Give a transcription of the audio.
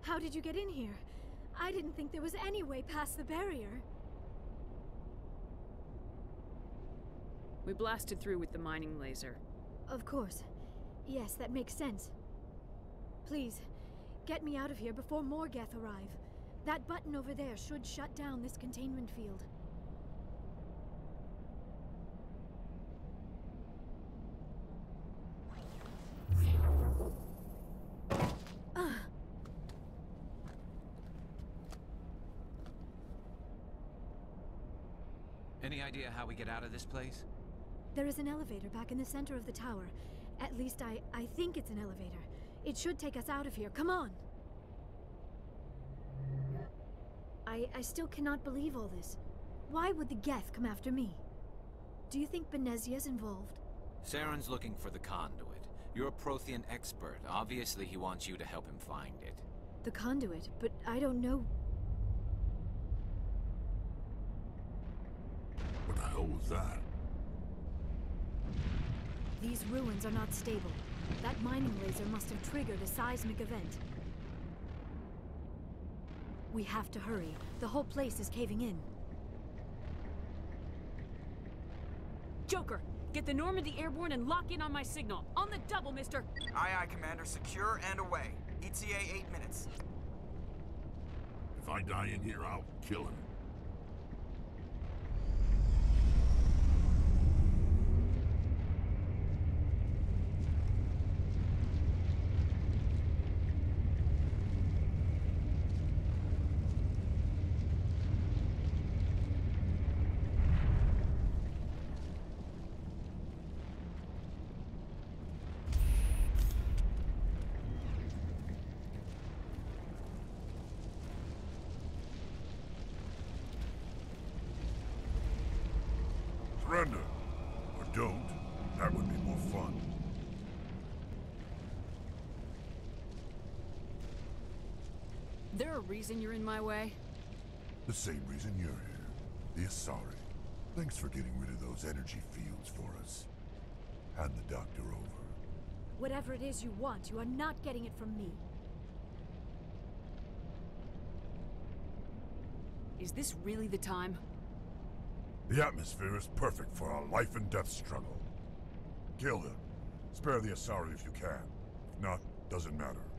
How did you get in here? I didn't think there was any way past the barrier. We blasted through with the mining laser. Of course. Yes, that makes sense. Please, get me out of here before more Geth arrive. That button over there should shut down this containment field. Any idea how we get out of this place? There is an elevator back in the center of the tower. At least I think it's an elevator. It should take us out of here. Come on! I still cannot believe all this. Why would the Geth come after me? Do you think Benezia's involved? Saren's looking for the conduit. You're a Prothean expert. Obviously he wants you to help him find it. The conduit? But I don't know... What the hell was that? These ruins are not stable. That mining laser must have triggered a seismic event. We have to hurry. The whole place is caving in. Joker, get the Normandy airborne and lock in on my signal. On the double, mister! Aye, aye, Commander. Secure and away. ETA 8 minutes. If I die in here, I'll kill him. Surrender. Or don't. That would be more fun. There a reason you're in my way? The same reason you're here. The Asari. Thanks for getting rid of those energy fields for us. Hand the doctor over. Whatever it is you want, you are not getting it from me. Is this really the time? The atmosphere is perfect for a life and death struggle. Kill them. Spare the Asari if you can. If not, doesn't matter.